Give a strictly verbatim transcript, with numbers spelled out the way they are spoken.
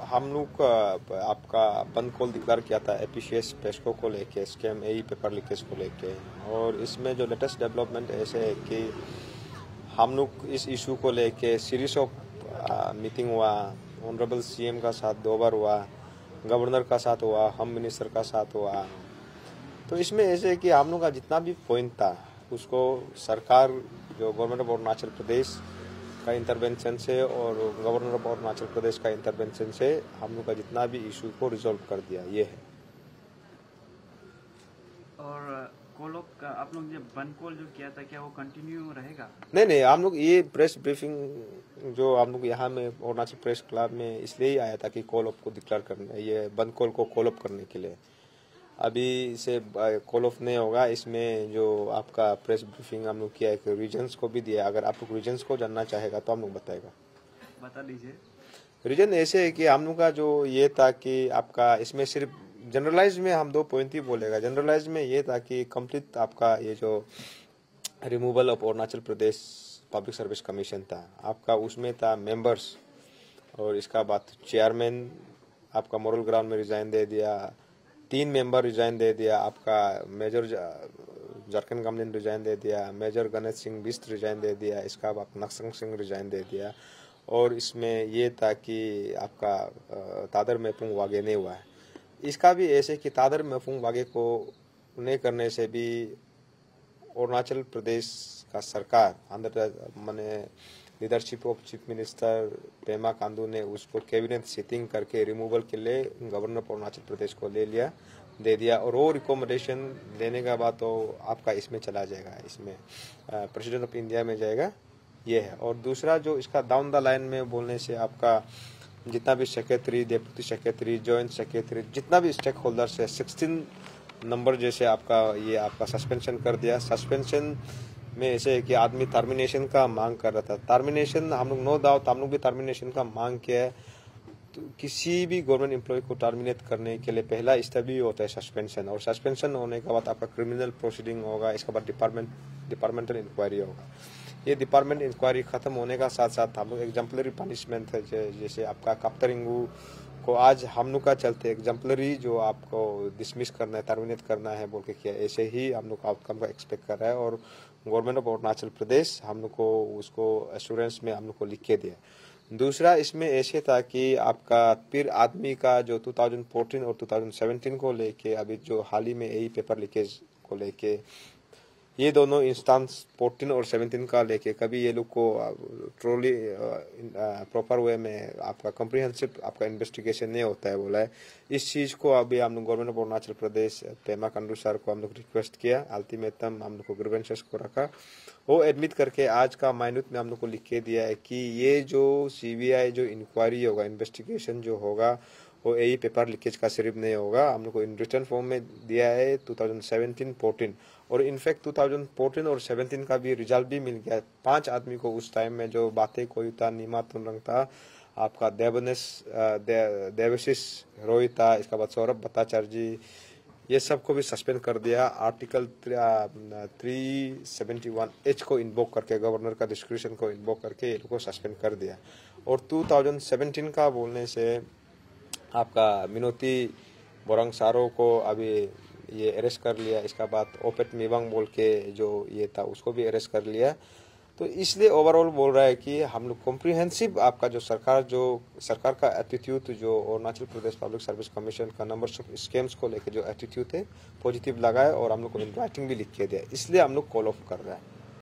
हम लोग अ, आपका बंद कॉल डिक्लेयर किया था एपीसीएस पेस्को को लेके, स्कैम ए पेपर लीकेज को लेके। और इसमें जो लेटेस्ट डेवलपमेंट ऐसे है कि हम लोग इस इशू को लेके सीरीज ऑफ मीटिंग हुआ, ऑनरेबल सीएम का साथ दो बार हुआ, गवर्नर का साथ हुआ, होम मिनिस्टर का साथ हुआ। तो इसमें ऐसे है कि हम लोग का जितना भी पॉइंट था उसको सरकार, जो गवर्नमेंट ऑफ अरुणाचल प्रदेश का इंटरवेंशन से और गवर्नर ऑफ अरुणाचल प्रदेश का इंटरवेंशन से हम लोग का जितना भी इशू को रिजॉल्व कर दिया, ये है। और कॉल ऑफ का आप लोग जो बंद कॉल जो किया था, क्या वो कंटिन्यू रहेगा? नहीं नहीं, हम लोग ये प्रेस ब्रीफिंग जो हम लोग यहाँ में अरुणाचल प्रेस क्लब में इसलिए ही आया था कि कॉल ऑफ को डिक्लेयर करने, ये बंद कॉल को कॉल ऑफ करने के लिए। अभी से कॉल ऑफ नहीं होगा। इसमें जो आपका प्रेस ब्रीफिंग हम लोग किया है, रीजन्स को भी दिया। अगर आप लोग रीजन्स को जानना चाहेगा तो हम लोग बताएगा, बता दीजिए। रीजन ऐसे है कि हम लोग का जो ये था कि आपका इसमें सिर्फ जनरलाइज में हम दो पॉइंट ही बोलेगा। जनरलाइज में ये था कि कंप्लीट आपका ये जो removal of Arunachal Pradesh public service commission था आपका, उसमें था मेंबर्स, और इसका बाद चेयरमैन आपका मोरल ग्राउंड में रिजाइन दे दिया, तीन मेंबर रिजाइन दे दिया, आपका मेजर झारखंड गवर्नमेंट रिजाइन दे दिया, मेजर गणेश सिंह बिस्ट रिजाइन दे दिया, इसका बाद नक्संग सिंह रिजाइन दे दिया। और इसमें ये था कि आपका तादर मेपुंग वागे नहीं हुआ है। इसका भी ऐसे कि तादर मेपुंग वागे को नहीं करने से भी अरुणाचल प्रदेश का सरकार अंदर मैंने leadership of chief minister Pema Khandu ने उसको कैबिनेट सिटिंग करके रिमूवल के लिए गवर्नर ऑफ अरुणाचल प्रदेश को ले लिया, दे दिया। और वो रिकमेंडेशन देने का बाद तो आपका इसमें चला जाएगा, इसमें प्रेसिडेंट ऑफ इंडिया में जाएगा, ये है। और दूसरा जो इसका डाउन द लाइन में बोलने से आपका जितना भी secretary, deputy secretary, joint secretary, जितना भी स्टेक होल्डर्स है, सिक्सटीन नंबर जैसे आपका ये आपका सस्पेंशन कर दिया। सस्पेंशन में ऐसे है कि आदमी टर्मिनेशन का मांग कर रहा था। टर्मिनेशन हम लोग नो डाउट हम लोग भी टर्मिनेशन का मांग किया है। तो किसी भी गवर्नमेंट एम्प्लॉय को टर्मिनेट करने के लिए पहला स्टेप ही होता है सस्पेंशन, और सस्पेंशन होने के बाद आपका क्रिमिनल प्रोसीडिंग होगा, इसके बाद डिपार्टमेंट डिपार्टमेंटल इंक्वायरी होगा। ये डिपार्टमेंट इंक्वायरी खत्म होने का साथ साथ हम लोग एग्जाम्पलरी पनिशमेंट है, जैसे आपका काप्तरिंगू को आज हम लोग का चलते एग्जाम्पलरी जो आपको डिसमिस करना है, टर्मिनेट करना है बोल के किया, ऐसे ही हम लोग आउटकम का एक्सपेक्ट कर रहा है। और गवर्नमेंट ऑफ अरुणाचल प्रदेश हम लोग को उसको एश्योरेंस में हम लोग को लिख के दिया। दूसरा इसमें ऐसे था कि आपका फिर आदमी का जो दो हज़ार चौदह और दो हज़ार सत्रह को लेके अभी जो हाल ही में यही पेपर लीकेज को लेके, ये दोनों इंस्टांस चौदह और सत्रह का लेके कभी ये लोग को ट्रोली प्रॉपर वे में आपका कॉम्प्रिहेंसिव आपका इन्वेस्टिगेशन नहीं होता है बोला है। इस चीज़ को अभी हम लोग government of Arunachal Pradesh Pema Khandu sir को हम लोग रिक्वेस्ट किया, अल्टीमेटम हम लोग को ग्रीवेंसेस को रखा, वो एडमिट करके आज का माइन्यूट में हम लोग को लिख के दिया है कि ये जो सीबीआई जो इंक्वायरी होगा, इन्वेस्टिगेशन जो होगा, वो यही पेपर लीकेज का सिर्फ नहीं होगा, हम लोग को इन रिटर्न फॉर्म में दिया है दो हज़ार सत्रह चौदह। और इनफैक्ट दो हज़ार चौदह और सत्रह का भी रिजल्ट भी मिल गया। पांच आदमी को उस टाइम में जो बातें कोई था, नीमा तुमरंग था, आपका देवनेश दे, देवशिष रोहित था, इसका बाद सौरभ भट्टाचार्य जी, ये सबको भी सस्पेंड कर दिया। Article three seventy one H को इन्वोक करके, गवर्नर का डिस्क्रिप्शन को इन्वोक करके ये लोग को सस्पेंड कर दिया। और दो हज़ार सत्रह का बोलने से आपका मिनोती बोरंग सारो को अभी ये अरेस्ट कर लिया। इसका बाद ओपेट मिवांग बोल के जो ये था उसको भी अरेस्ट कर लिया। तो इसलिए ओवरऑल बोल रहा है कि हम लोग कॉम्प्रिहेंसिव आपका जो सरकार जो सरकार का एटीट्यूड जो Arunachal Pradesh public service commission का नंबर ऑफ स्कैम्स को लेकर जो एटीट्यूड है पॉजिटिव लगा है, और हम लोग को इन राइटिंग भी लिख के दिया, इसलिए हम लोग कॉल ऑफ कर रहे हैं।